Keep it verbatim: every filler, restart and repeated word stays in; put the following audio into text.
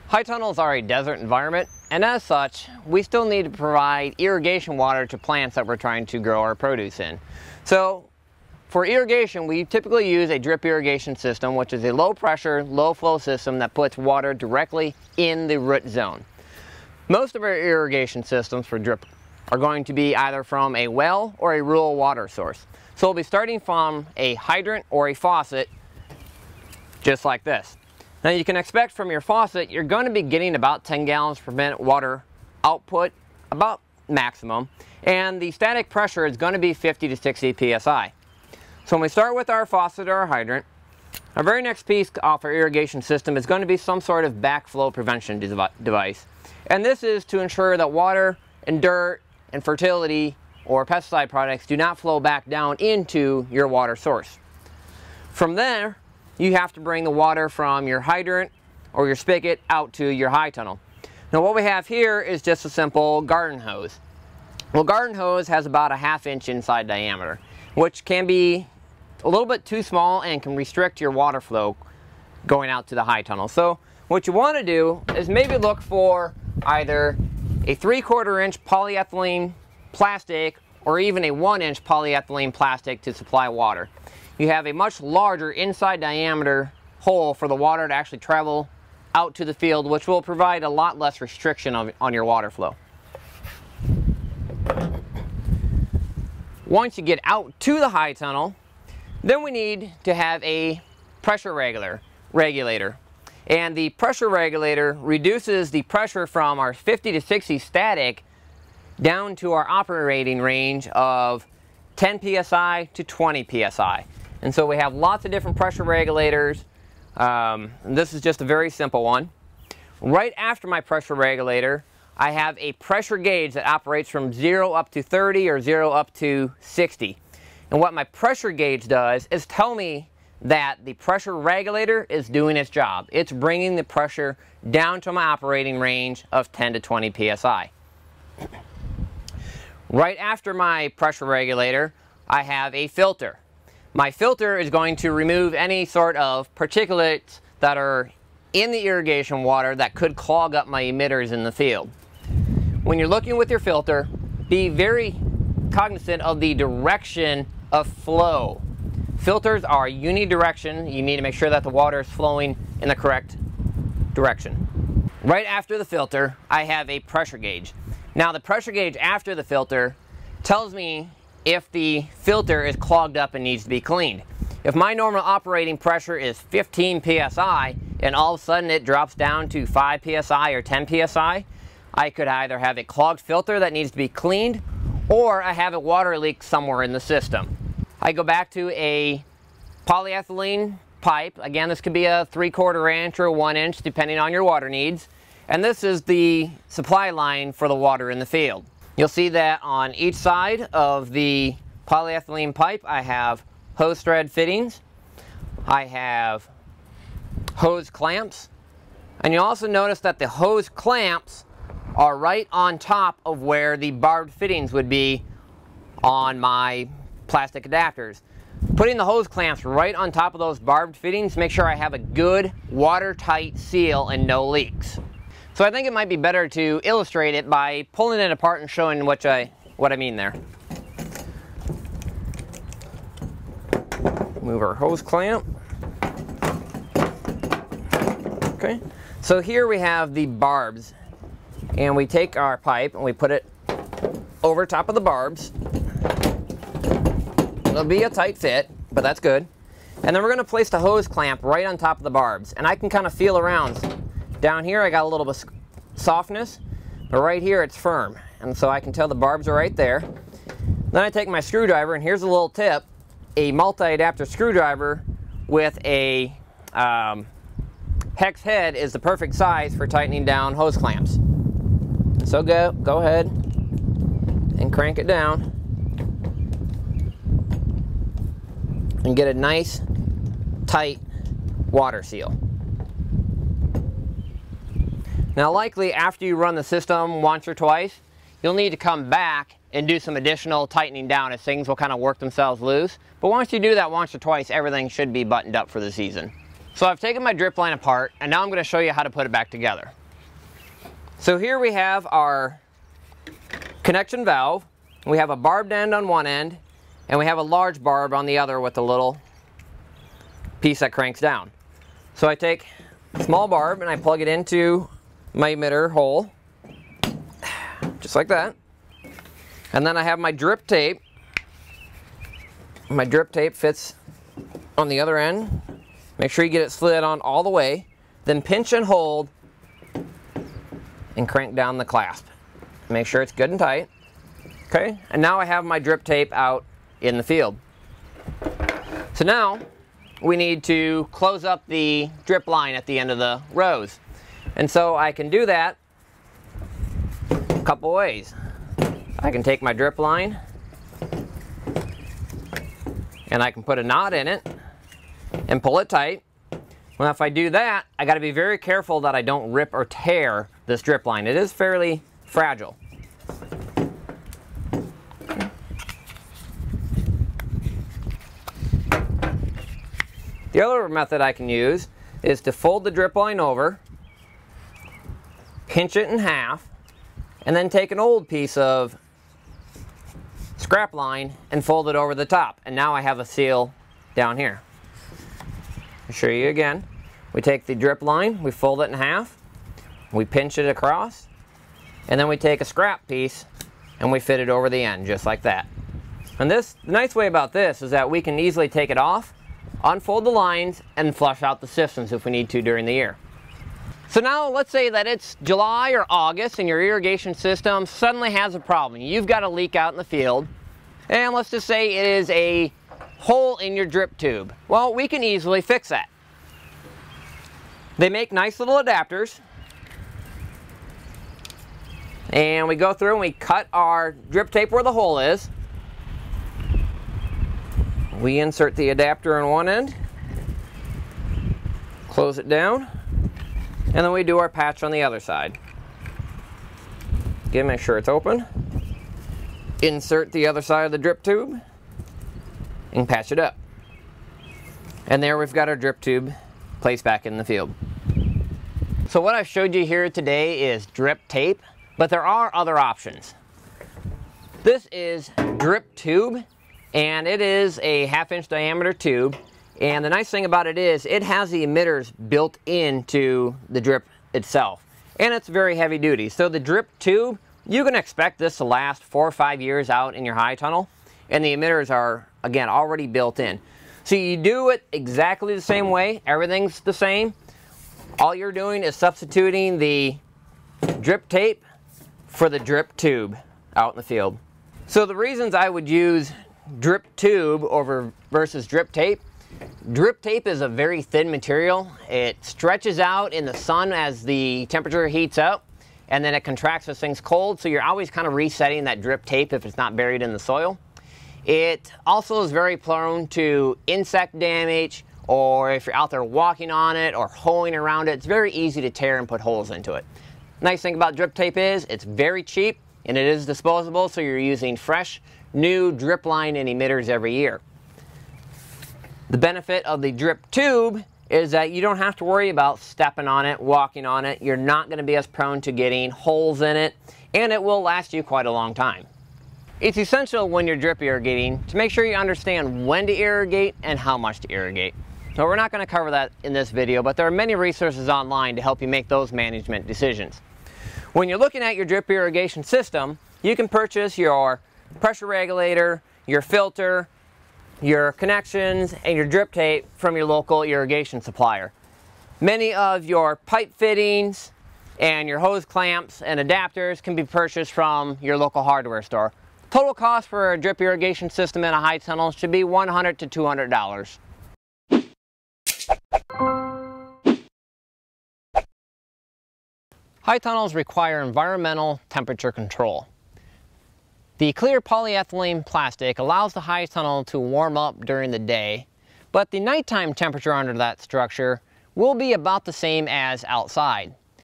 High tunnels are a desert environment, and as such, we still need to provide irrigation water to plants that we're trying to grow our produce in. So, for irrigation, we typically use a drip irrigation system, which is a low pressure, low flow system that puts water directly in the root zone. Most of our irrigation systems for drip are going to be either from a well or a rural water source. So we'll be starting from a hydrant or a faucet, just like this. Now you can expect from your faucet, you're going to be getting about ten gallons per minute water output, about maximum, and the static pressure is going to be fifty to sixty P S I. So when we start with our faucet or our hydrant, our very next piece off our irrigation system is going to be some sort of backflow prevention device. And this is to ensure that water and dirt and fertility or pesticide products do not flow back down into your water source. From there, you have to bring the water from your hydrant or your spigot out to your high tunnel. Now what we have here is just a simple garden hose. Well, garden hose has about a half inch inside diameter, which can be a little bit too small and can restrict your water flow going out to the high tunnel. So what you want to do is maybe look for either a three quarter inch polyethylene plastic or even a one inch polyethylene plastic to supply water. You have a much larger inside diameter hole for the water to actually travel out to the field, which will provide a lot less restriction on, on your water flow. Once you get out to the high tunnel, then we need to have a pressure regulator. regulator. And the pressure regulator reduces the pressure from our fifty to sixty static down to our operating range of ten P S I to twenty P S I. And so we have lots of different pressure regulators. Um, and this is just a very simple one. Right after my pressure regulator, I have a pressure gauge that operates from zero up to thirty or zero up to sixty. And what my pressure gauge does is tell me that the pressure regulator is doing its job. It's bringing the pressure down to my operating range of ten to twenty P S I. Right after my pressure regulator, I have a filter. My filter is going to remove any sort of particulates that are in the irrigation water that could clog up my emitters in the field. When you're looking with your filter, be very cognizant of the direction of flow. Filters are unidirection. You need to make sure that the water is flowing in the correct direction. Right after the filter, I have a pressure gauge. Now the pressure gauge after the filter tells me if the filter is clogged up and needs to be cleaned. If my normal operating pressure is fifteen P S I and all of a sudden it drops down to five P S I or ten P S I, I could either have a clogged filter that needs to be cleaned or I have a water leak somewhere in the system. I go back to a polyethylene pipe. Again, this could be a three quarter inch or one inch depending on your water needs. And this is the supply line for the water in the field. You'll see that on each side of the polyethylene pipe I have hose thread fittings, I have hose clamps, and you'll also notice that the hose clamps are right on top of where the barbed fittings would be on my plastic adapters. Putting the hose clamps right on top of those barbed fittings, make sure I have a good watertight seal and no leaks. So I think it might be better to illustrate it by pulling it apart and showing what I, what I mean there. Move our hose clamp. Okay, so here we have the barbs, and we take our pipe and we put it over top of the barbs. It'll be a tight fit, but that's good. And then we're going to place the hose clamp right on top of the barbs, and I can kind of feel around. Down here I got a little bit of softness, but right here it's firm, and so I can tell the barbs are right there. Then I take my screwdriver, and here's a little tip. A multi-adapter screwdriver with a um, hex head is the perfect size for tightening down hose clamps. So go, go ahead and crank it down and get a nice tight water seal. Now likely after you run the system once or twice, you'll need to come back and do some additional tightening down as things will kind of work themselves loose. But once you do that once or twice, everything should be buttoned up for the season. So I've taken my drip line apart, and now I'm going to show you how to put it back together. So here we have our connection valve. We have a barbed end on one end, and we have a large barb on the other with a little piece that cranks down. So I take a small barb and I plug it into my emitter hole, just like that. And then I have my drip tape. My drip tape fits on the other end. Make sure you get it slid on all the way. Then pinch and hold and crank down the clasp. Make sure it's good and tight. Okay, and now I have my drip tape out in the field. So now we need to close up the drip line at the end of the rows. And so I can do that a couple ways. I can take my drip line and I can put a knot in it and pull it tight. Well, if I do that, I got to be very careful that I don't rip or tear this drip line. It is fairly fragile. The other method I can use is to fold the drip line over, pinch it in half, and then take an old piece of scrap line and fold it over the top. And now I have a seal down here. I'll show you again. We take the drip line, we fold it in half, we pinch it across, and then we take a scrap piece and we fit it over the end, just like that. And this, the nice way about this is that we can easily take it off, unfold the lines, and flush out the systems if we need to during the year. So now let's say that it's July or August and your irrigation system suddenly has a problem. You've got a leak out in the field, and let's just say it is a hole in your drip tube. Well, we can easily fix that. They make nice little adapters, and we go through and we cut our drip tape where the hole is. We insert the adapter on one end, close it down, and then we do our patch on the other side. Again, make sure it's open. Insert the other side of the drip tube and patch it up. And there we've got our drip tube placed back in the field. So what I've showed you here today is drip tape, but there are other options. This is drip tube, and it is a half inch diameter tube. And the nice thing about it is it has the emitters built into the drip itself. And it's very heavy duty. So the drip tube, you can expect this to last four or five years out in your high tunnel. And the emitters are, again, already built in. So you do it exactly the same way. Everything's the same. All you're doing is substituting the drip tape for the drip tube out in the field. So the reasons I would use drip tube over versus drip tape. Drip tape is a very thin material. It stretches out in the sun as the temperature heats up, and then it contracts as things cold, so you're always kind of resetting that drip tape if it's not buried in the soil. It also is very prone to insect damage, or if you're out there walking on it or hoeing around it, it's very easy to tear and put holes into it. Nice thing about drip tape is it's very cheap and it is disposable, so you're using fresh, new drip line and emitters every year. The benefit of the drip tube is that you don't have to worry about stepping on it, walking on it. You're not going to be as prone to getting holes in it, and it will last you quite a long time. It's essential when you're drip irrigating to make sure you understand when to irrigate and how much to irrigate. So we're not going to cover that in this video, but there are many resources online to help you make those management decisions. When you're looking at your drip irrigation system, you can purchase your pressure regulator, your filter, your connections, and your drip tape from your local irrigation supplier. Many of your pipe fittings and your hose clamps and adapters can be purchased from your local hardware store. Total cost for a drip irrigation system in a high tunnel should be one hundred to two hundred dollars. High tunnels require environmental temperature control. The clear polyethylene plastic allows the high tunnel to warm up during the day, but the nighttime temperature under that structure will be about the same as outside.